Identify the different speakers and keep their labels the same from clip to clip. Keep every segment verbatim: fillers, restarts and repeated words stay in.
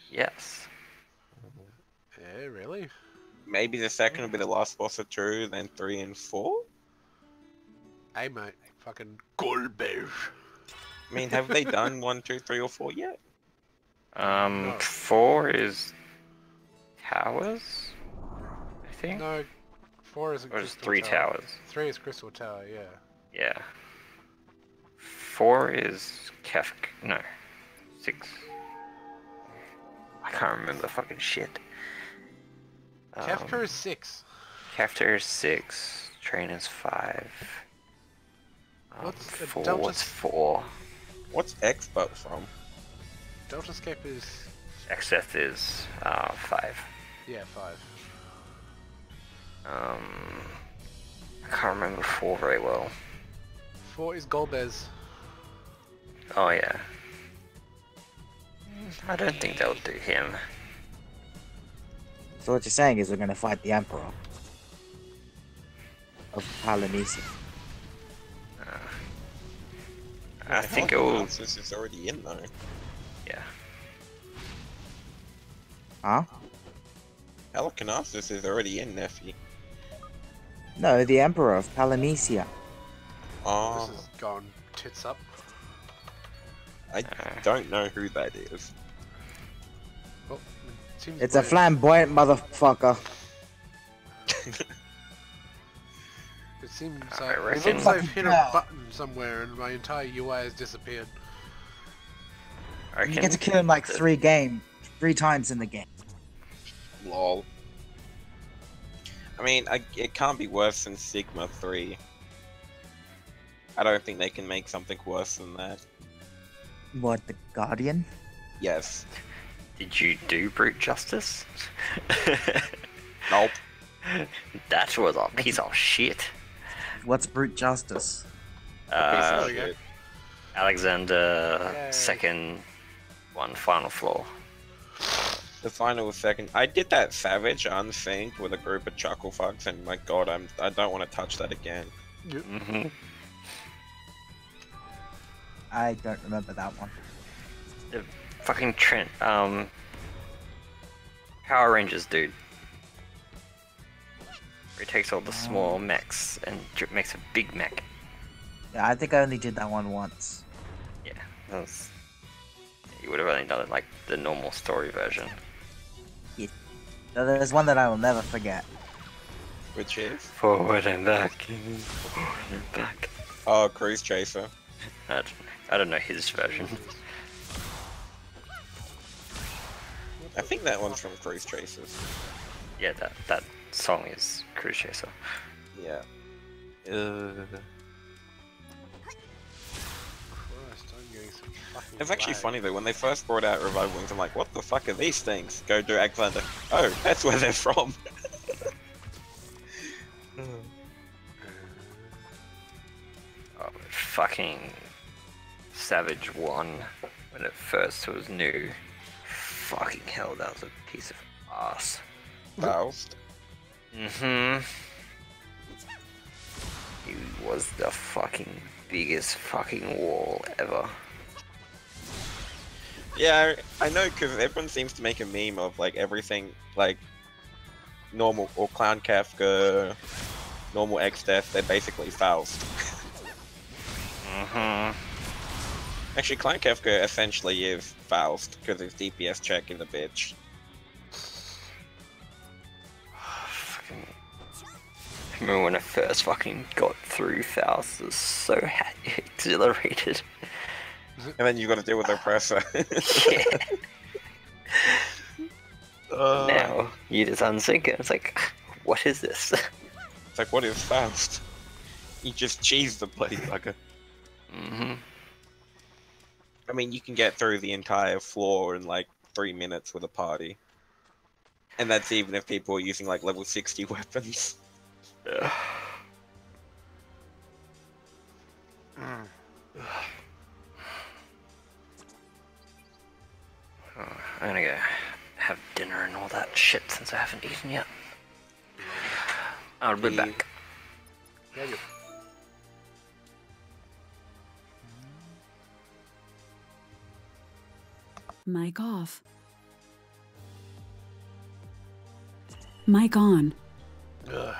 Speaker 1: Yes.
Speaker 2: Yeah, really?
Speaker 3: Maybe the second will be the last boss of two, then three and four?
Speaker 2: Hey, mate. Fucking Golbesh.
Speaker 3: I mean, have they done one, two, three, or four yet?
Speaker 1: Um,
Speaker 2: No.
Speaker 1: four is towers, I think.
Speaker 2: No, four is a
Speaker 1: Or is
Speaker 2: Crystal
Speaker 1: three
Speaker 2: Tower.
Speaker 1: towers?
Speaker 2: Three is Crystal Tower, yeah.
Speaker 1: Yeah. Four is Kefk. No, six. I can't remember fucking shit. Um,
Speaker 2: Kefka is six.
Speaker 1: Kefter is six. Train is five. Um,
Speaker 2: What's a
Speaker 1: four?
Speaker 2: Delta
Speaker 1: What's
Speaker 2: s-
Speaker 1: four?
Speaker 3: What's Xbox from?
Speaker 2: Delta Scape is...
Speaker 1: Excess is uh, five.
Speaker 2: Yeah, five.
Speaker 1: Um, I can't remember four very well.
Speaker 2: Four is Golbez.
Speaker 1: Oh yeah. I don't think they'll do him.
Speaker 4: So what you're saying is we're gonna fight the Emperor of Polynesia.
Speaker 1: Uh, I
Speaker 3: Yeah,
Speaker 1: think it will.
Speaker 3: This is already in though.
Speaker 1: Yeah.
Speaker 4: Huh?
Speaker 3: Helicarnassus is already in Nephi.
Speaker 4: No, the Emperor of Polynesia.
Speaker 3: Oh,
Speaker 2: This is gone tits up.
Speaker 3: I don't know who that is.
Speaker 2: Oh, it seems
Speaker 4: It's a
Speaker 2: like-
Speaker 4: flamboyant motherfucker.
Speaker 2: It seems
Speaker 1: I
Speaker 2: like it
Speaker 1: reckon-
Speaker 2: looks like I've hit a
Speaker 4: Yeah.
Speaker 2: button somewhere and my entire U I has disappeared.
Speaker 1: I
Speaker 4: You
Speaker 1: reckon
Speaker 4: get to kill him like
Speaker 1: the-
Speaker 4: three game, three times in the game.
Speaker 3: Lol. I mean, I, it can't be worse than Sigma three. I don't think they can make something worse than that.
Speaker 4: What, the Guardian?
Speaker 3: Yes.
Speaker 1: Did you do brute justice?
Speaker 3: Nope.
Speaker 1: That was a piece of shit.
Speaker 4: What's brute justice?
Speaker 1: Uh,
Speaker 2: there we go.
Speaker 1: Alexander
Speaker 2: Yay.
Speaker 1: second one final floor.
Speaker 3: The final second. I did that Savage unsynced with a group of chuckle fucks, and my god, I'm I don't want to touch that again.
Speaker 1: Mm-hmm.
Speaker 4: I don't remember that one.
Speaker 1: The fucking Trent um Power Rangers dude. Where he takes all the small mechs and dr- makes a big mech.
Speaker 4: Yeah, I think I only did that one once.
Speaker 1: Yeah, that was. You would have only done it like the normal story version.
Speaker 4: So there's one that I will never forget.
Speaker 3: Which is?
Speaker 1: Forward and back, forward and back.
Speaker 3: Oh, Cruise Chaser.
Speaker 1: I don't, I don't know his version.
Speaker 3: I think that one's from Cruise Chasers.
Speaker 1: Yeah, that that song is Cruise Chaser.
Speaker 3: Yeah. Uh,
Speaker 2: Christ, I'm getting some fucking
Speaker 3: it's actually
Speaker 2: lag.
Speaker 3: funny though, when they first brought out Revival Wings, I'm like, what the fuck are these things? Go do Alexander. Oh, that's where they're from.
Speaker 1: Oh, fucking Savage one when it first was new. Fucking hell, that was a piece of ass.
Speaker 3: Faust.
Speaker 1: Mm-hmm. He was the fucking biggest fucking wall ever.
Speaker 3: Yeah, I I know, because everyone seems to make a meme of like everything, like normal or Clown Kafka, normal X-Death, they're basically Faust.
Speaker 1: Mm-hmm.
Speaker 3: Actually, Clown Kafka essentially is Faust, because his D P S check is a bitch.
Speaker 1: Fucking. I remember when I first fucking got through Faust, I was so ha- exhilarated.
Speaker 3: And then you got to deal with Oppressor.
Speaker 1: Yeah.
Speaker 3: Uh,
Speaker 1: Now you just unsync it. It's like, what is this?
Speaker 3: It's like, what is Faust? You just cheese the bloody bugger.
Speaker 1: Mm-hmm.
Speaker 3: I mean, you can get through the entire floor in like three minutes with a party. And that's even if people are using like level sixty weapons.
Speaker 2: Mm.
Speaker 1: Oh, I'm gonna go have dinner and all that shit since I haven't eaten yet. I'll be
Speaker 3: Yeah.
Speaker 1: back.
Speaker 2: Yeah, you-
Speaker 5: Mic off. Mic on.
Speaker 2: Ugh.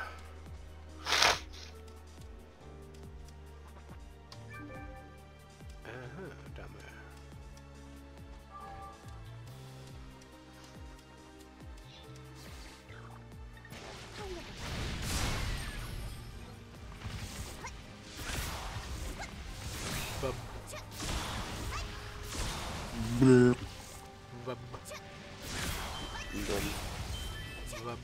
Speaker 2: Uh-huh, down there. Bub,
Speaker 4: Bloop.
Speaker 2: bub, bub.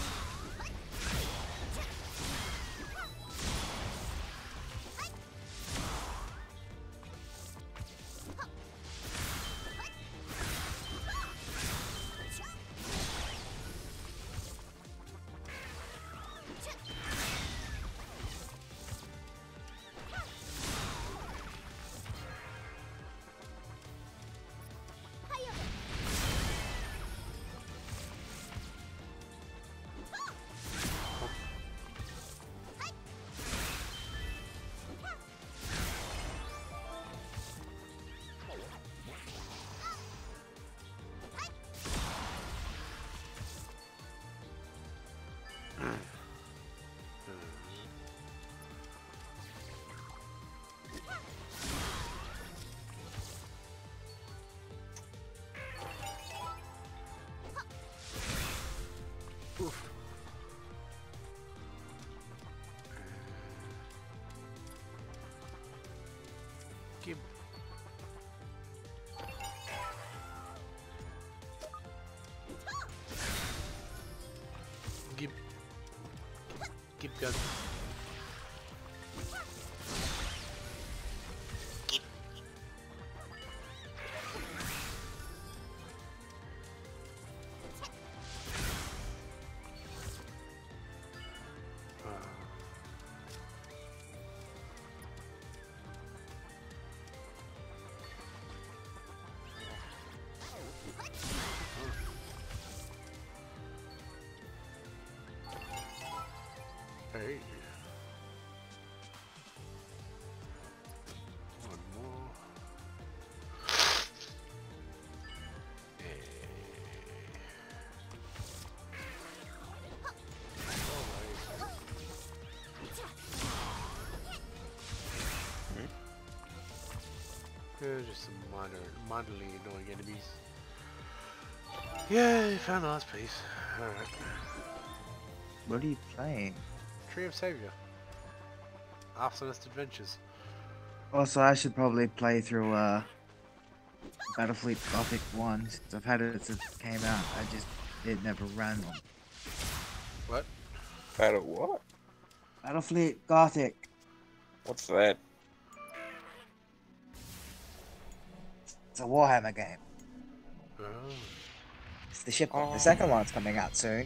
Speaker 2: Oof. Gib. Gib. Gib gun. Hey. One more. Hey. Alright. They're just some minor, minorly annoying enemies. Yeah, found a last piece. Alright.
Speaker 4: What are you playing?
Speaker 2: Tree of Savior. Arsonist Adventures.
Speaker 4: Also, I should probably play through uh, Battlefleet Gothic one since I've had it since it came out. I just it never ran on
Speaker 2: What?
Speaker 3: Battle what?
Speaker 4: Battlefleet Gothic.
Speaker 3: What's that?
Speaker 4: It's a Warhammer game.
Speaker 2: Oh.
Speaker 4: It's the ship one.
Speaker 3: Oh.
Speaker 4: The second one's coming out soon.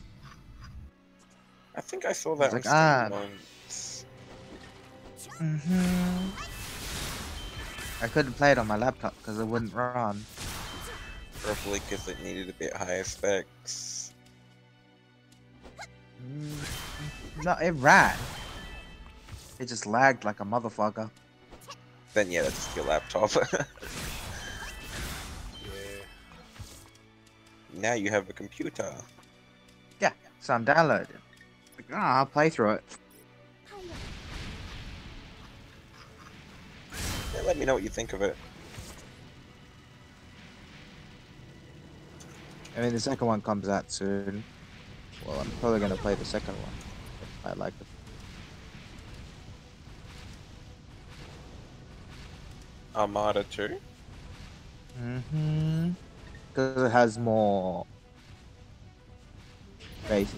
Speaker 3: I think I saw that
Speaker 4: It's
Speaker 3: on
Speaker 4: like,
Speaker 3: Steam
Speaker 4: ah.
Speaker 3: once.
Speaker 4: Mm-hmm. I couldn't play it on my laptop because it wouldn't run.
Speaker 3: Probably because it needed a bit higher specs.
Speaker 4: Mm, no, it ran. It just lagged like a motherfucker.
Speaker 3: Then yeah, that's just your laptop.
Speaker 2: Yeah.
Speaker 3: Now you have a computer.
Speaker 4: Yeah, so I'm downloading. Like, oh, I'll play through it.
Speaker 3: Yeah, let me know what you think of it.
Speaker 4: I mean, the second one comes out soon. Well, I'm probably gonna play the second one. If I like it.
Speaker 3: Armada two?
Speaker 4: Mm-hmm. Because it has more bases.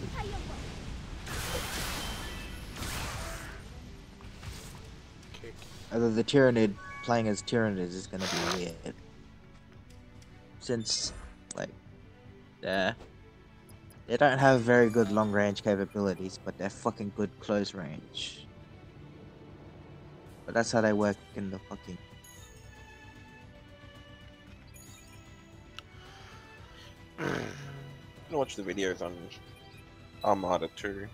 Speaker 2: Kick.
Speaker 4: Although the Tyrannid, playing as Tyrannid is gonna be weird. Since, like, yeah, they don't have very good long range capabilities, but they're fucking good close range. But that's how they work in the fucking.
Speaker 3: I'm gonna watch the videos on Armada two.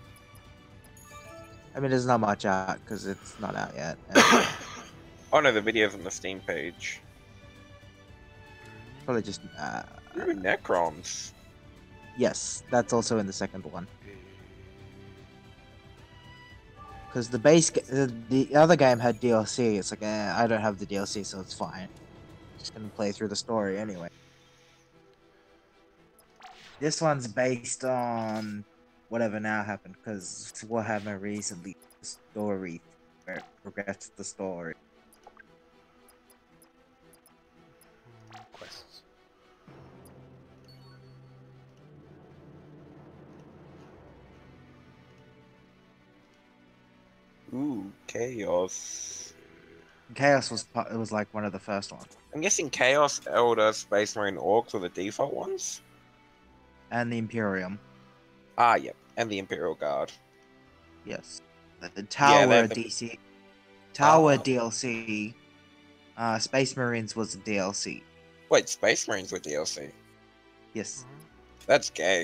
Speaker 4: I mean, there's not much out because it's not out yet. And
Speaker 3: Oh no, the videos on the Steam page.
Speaker 4: probably just uh,
Speaker 3: Ooh, Necrons.
Speaker 4: Yes, that's also in the second one.
Speaker 2: Eh,
Speaker 4: Because the base, ga- the, the other game had D L C. It's like, eh, I don't have the D L C, so it's fine. Just gonna play through the story anyway. This one's based on whatever now happened, because what happened recently, the story, where it progressed the story.
Speaker 2: mm, quests.
Speaker 3: Ooh, Chaos.
Speaker 4: Chaos was part, it was like one of the first ones,
Speaker 3: I'm guessing Chaos, Elder, Space Marine, Orcs were the default ones?
Speaker 4: and the Imperium.
Speaker 3: Ah, yep. And the Imperial Guard.
Speaker 4: Yes, the, the
Speaker 3: Yeah,
Speaker 4: Tower
Speaker 3: they're the-
Speaker 4: D C, Tower
Speaker 3: Ah.
Speaker 4: D L C. Uh, Space Marines was the D L C.
Speaker 3: Wait, Space Marines were D L C?
Speaker 4: Yes.
Speaker 3: That's gay.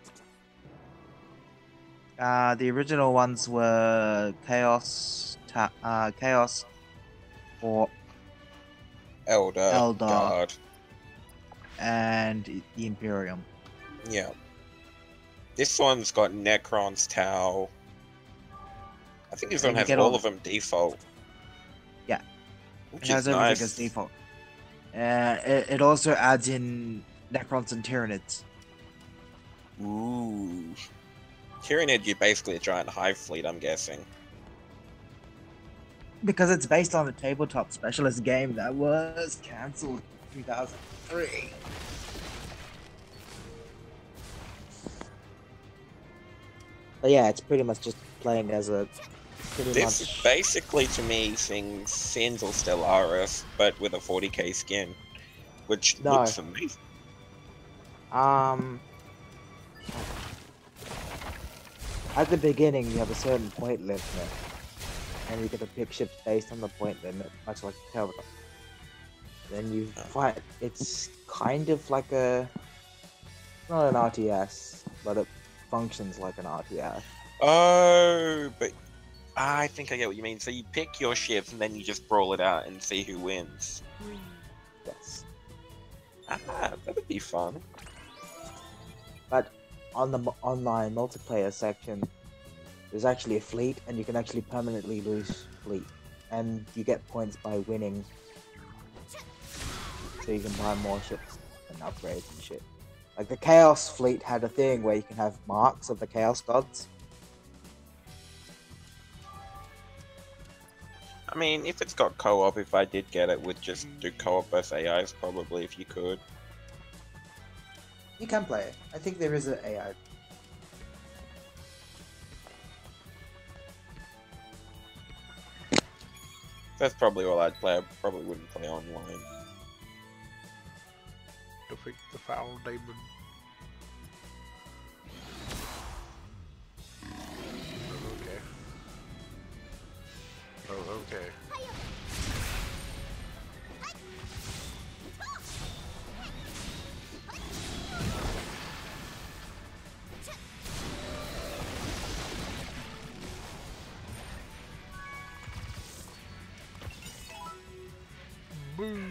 Speaker 4: Uh, the original ones were Chaos, ta- uh, Chaos, or
Speaker 3: Elder,
Speaker 4: Eldar.
Speaker 3: Guard.
Speaker 4: and the Imperium.
Speaker 3: Yeah. This one's got Necron's Tau. I think this
Speaker 4: And
Speaker 3: one
Speaker 4: you
Speaker 3: has
Speaker 4: get
Speaker 3: all
Speaker 4: all-
Speaker 3: of them default.
Speaker 4: Yeah.
Speaker 3: Which
Speaker 4: It has
Speaker 3: is
Speaker 4: everything
Speaker 3: nice.
Speaker 4: as default. Uh, it, it also adds in Necrons and Tyranids.
Speaker 3: Ooh. Tyranid, you're basically a giant hive fleet, I'm guessing.
Speaker 4: Because it's based on a tabletop specialist game that was cancelled in two thousand three. But yeah, it's pretty much just playing as a pretty
Speaker 3: This
Speaker 4: much.
Speaker 3: is basically, to me, seeing Sins or Stellaris, but with a forty K skin. Which
Speaker 4: No.
Speaker 3: looks amazing.
Speaker 4: Um, at the beginning, you have a certain point limit, and you get to pick ships based on the point limit, much like Tabletop. Then you fight. It's kind of like a, not an R T S, but it functions like an R T S.
Speaker 3: Oh, but I think I get what you mean. So you pick your ships and then you just brawl it out and see who wins.
Speaker 4: Yes.
Speaker 3: Ah, that'd be fun.
Speaker 4: But on the mo- online multiplayer section, there's actually a fleet, and you can actually permanently lose fleet, and you get points by winning. So you can buy more ships and upgrades and shit. Like the Chaos fleet had a thing where you can have marks of the Chaos gods.
Speaker 3: I mean, if it's got co-op, if I did get it, would just do co-op versus A Is probably if you could.
Speaker 4: You can play it. I think there is an A I.
Speaker 3: That's probably all I'd play. I probably wouldn't play online.
Speaker 2: Defeat the foul demon. Oh, okay. Oh, okay. Boom!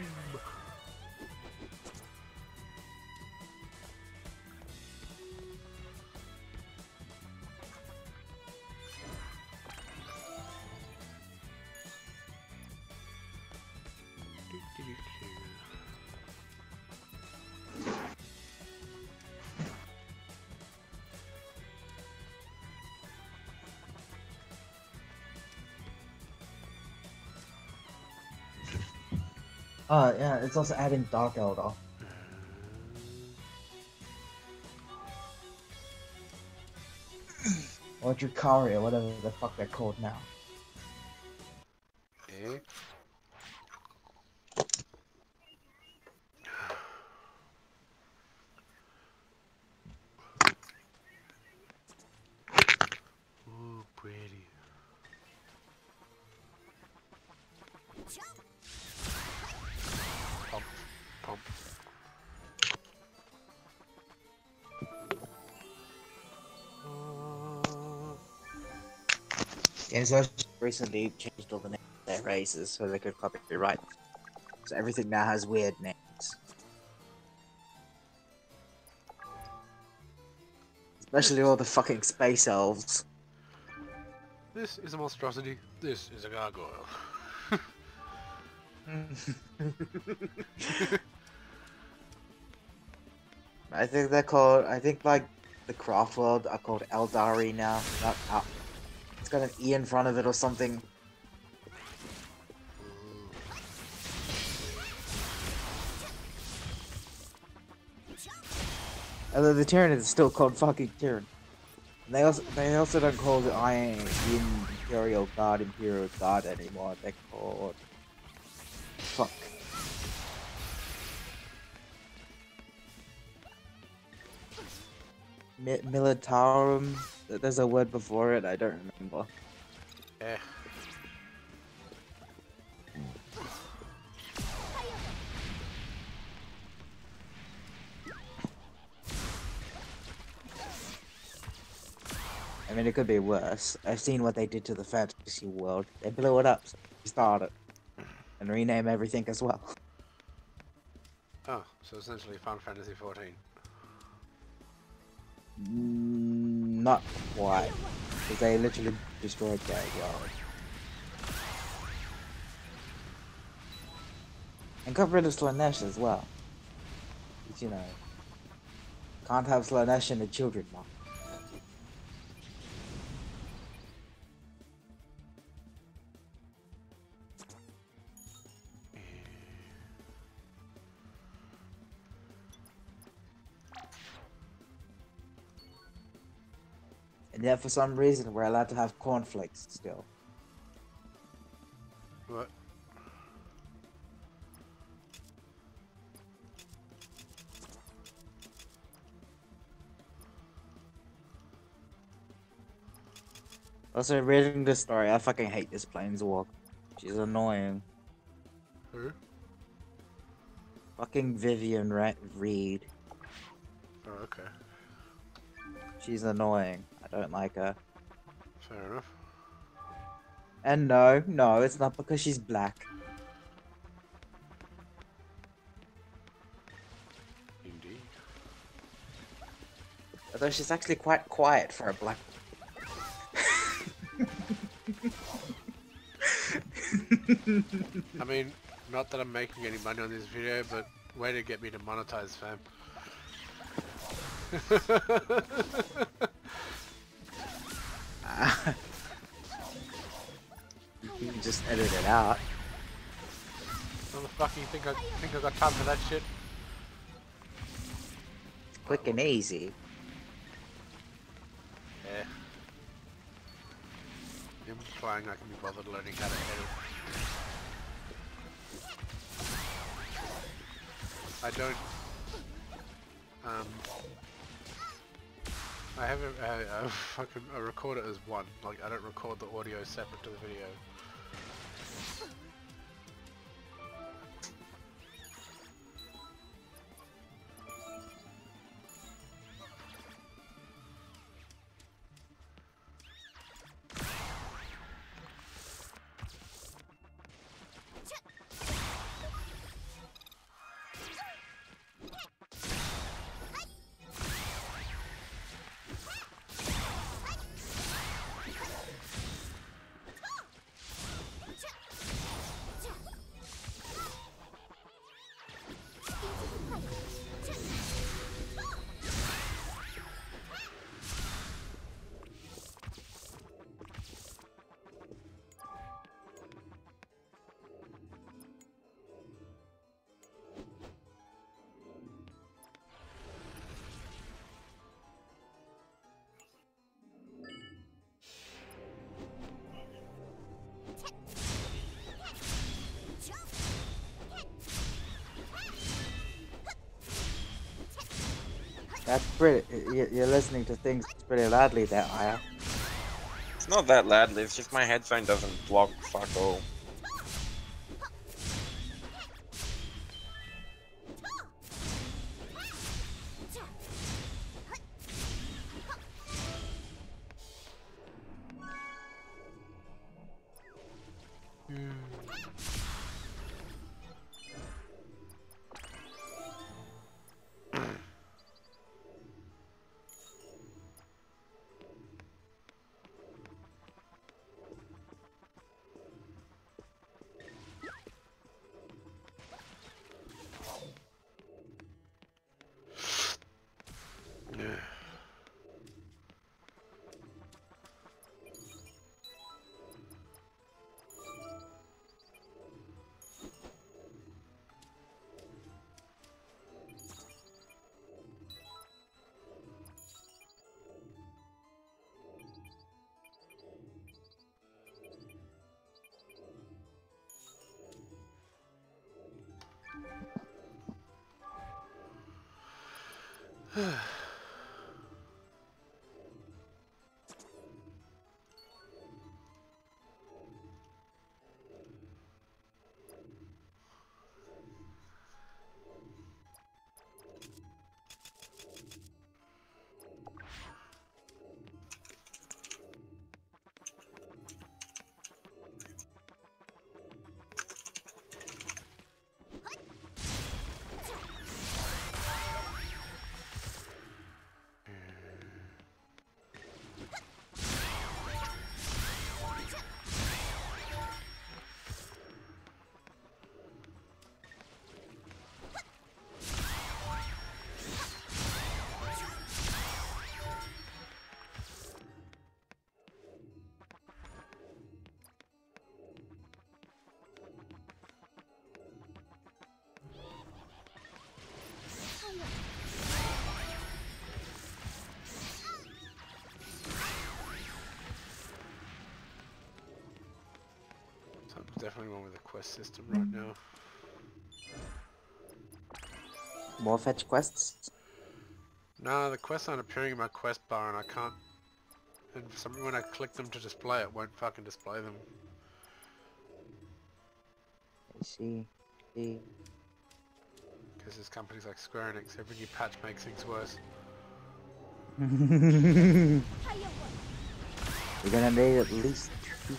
Speaker 4: Oh yeah, it's also adding Dark Elder. Or Drukari, or whatever the fuck they're called now.
Speaker 2: Okay. Ooh, pretty. Pump, pump. Uh,
Speaker 4: Yeah, so recently changed all the names of their races so they could copyright. So everything now has weird names. Especially all the fucking space elves.
Speaker 2: This is a monstrosity. This is a gargoyle.
Speaker 4: I think they're called. I think like the craft world are called Eldari now. Not, uh, it's got an E in front of it or something. Although the Tyrant is still called fucking Tyrant. And they also they also don't call the Iron Imperial Guard Imperial Guard anymore. They're called fuck. Mi Militarum. There's a word before it. I don't remember.
Speaker 2: Eh.
Speaker 4: I mean, it could be worse. I've seen what they did to the fantasy world. They blew it up, so restart it. And rename everything as well.
Speaker 2: Oh, so essentially Final Fantasy fourteen.
Speaker 4: Mm, not quite. Because they literally destroyed Graveyard. And got rid of Slanesh as well. But, you know, can't have Slanesh and the children now. And yet, for some reason, we're allowed to have cornflakes still.
Speaker 2: What?
Speaker 4: Also, reading this story, I fucking hate this Planeswalk. She's annoying.
Speaker 2: Who?
Speaker 4: Fucking Vivian Re Reed.
Speaker 2: Oh, okay.
Speaker 4: She's annoying. I don't like her.
Speaker 2: Fair enough.
Speaker 4: And no, no, it's not because she's black.
Speaker 2: Indeed.
Speaker 4: Although she's actually quite quiet for a black.
Speaker 2: I mean, not that I'm making any money on this video, but way to get me to monetize, fam.
Speaker 4: You can just edit it out.
Speaker 2: Motherfucker, you think I think I got time for that shit?
Speaker 4: Quick and easy.
Speaker 2: Yeah. Implying I can be bothered learning how to edit. I don't. Um. I have a, a, a fucking a recorder as one. Like I don't record the audio separate to the video.
Speaker 4: That's pretty. you- You're listening to things pretty loudly there, Aya.
Speaker 3: It's not that loudly, it's just my headphone doesn't block fuck all.
Speaker 2: Yeah. Something's definitely wrong with the quest system right now.
Speaker 4: More fetch quests?
Speaker 2: No, the quests aren't appearing in my quest bar and I can't... And for some reason when I click them to display it, won't fucking display them.
Speaker 4: I see. see.
Speaker 2: Because there's companies like Square Enix, every new patch makes things worse.
Speaker 4: You're gonna need at least two.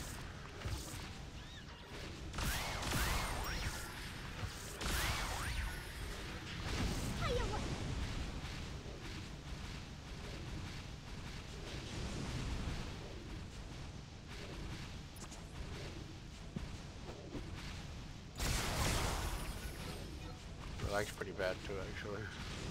Speaker 2: The lag's pretty bad too, actually.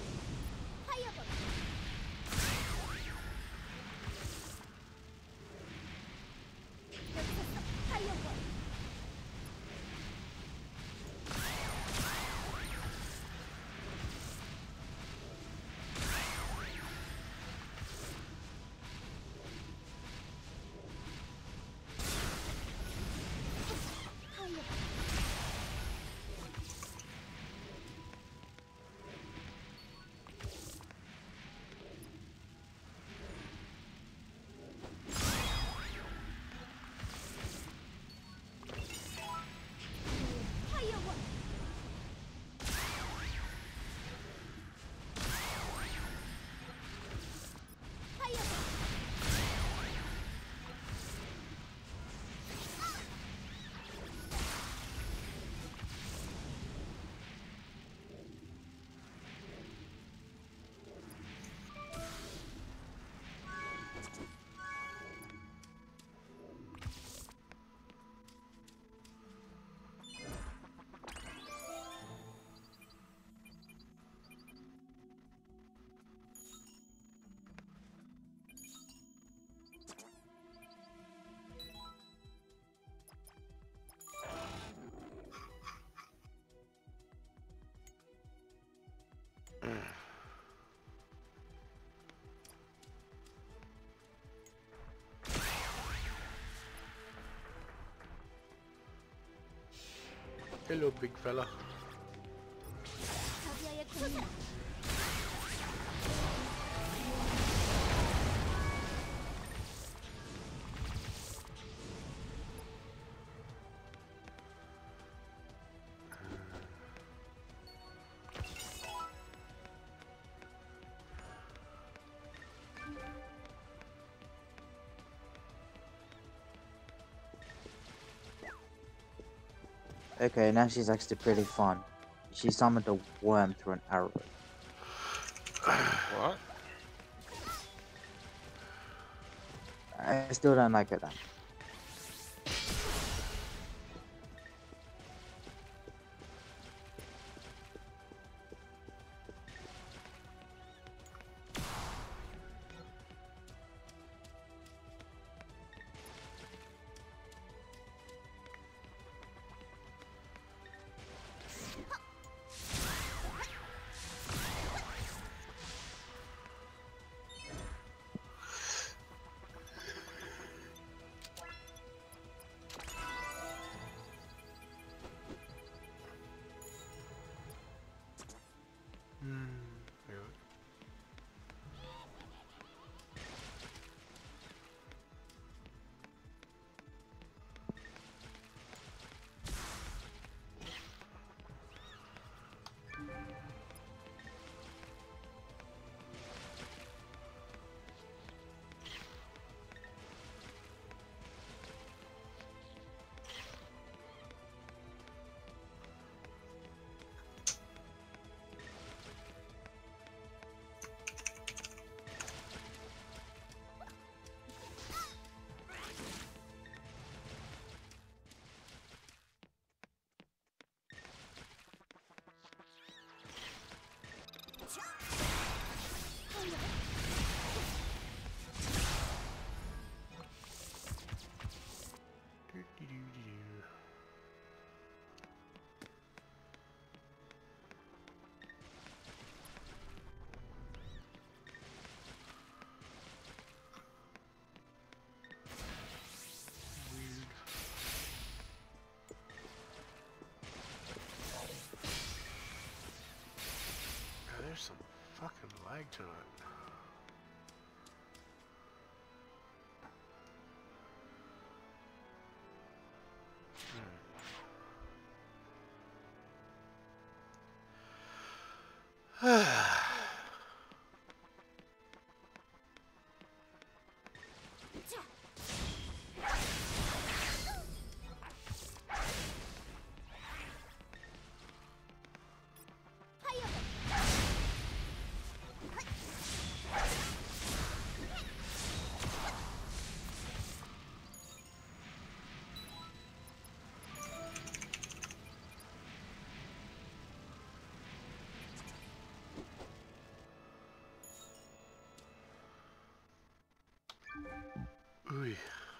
Speaker 2: Hello, big fella.
Speaker 4: Okay, now she's actually pretty fun. She summoned a worm through an arrow.
Speaker 3: What?
Speaker 4: I still don't like it though.
Speaker 2: drink tonight? Ooh.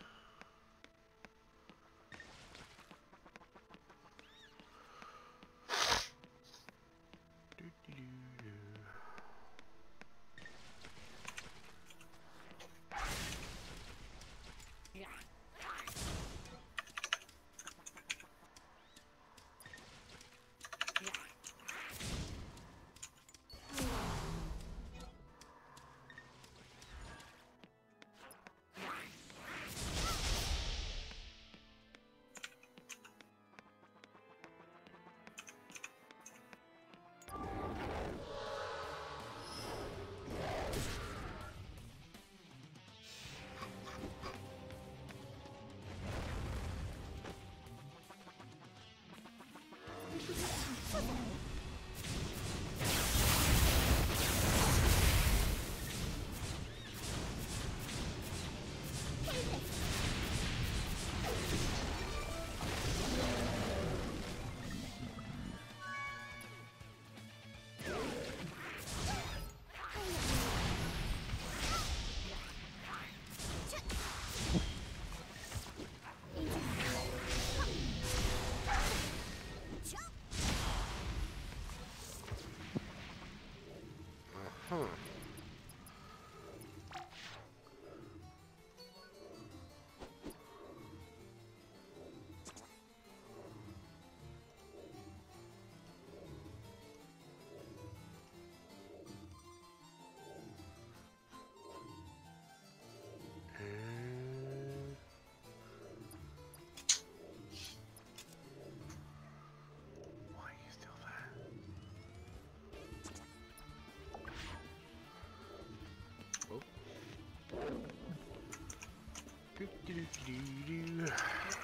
Speaker 2: Huh. Why are you still there? Oh. Do, do, do, do, do.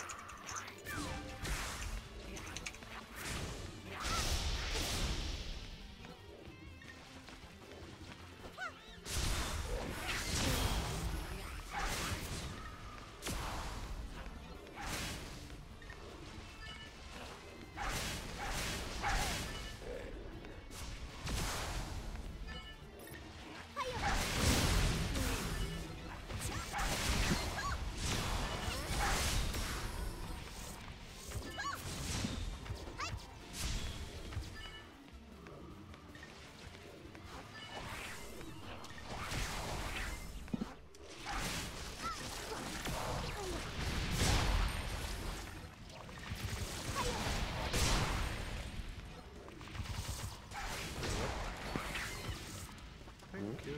Speaker 2: Thank you.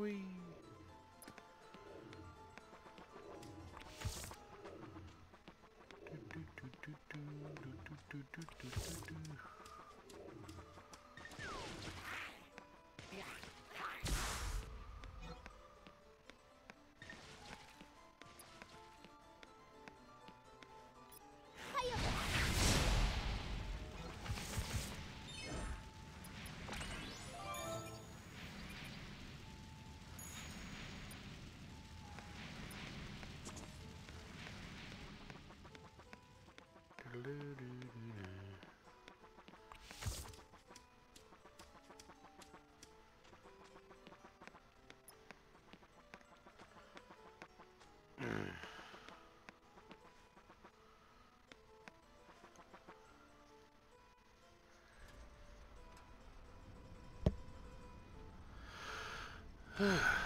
Speaker 2: Whee! Do, do, do, do, do, do, do, do, do, do, do. Hmm.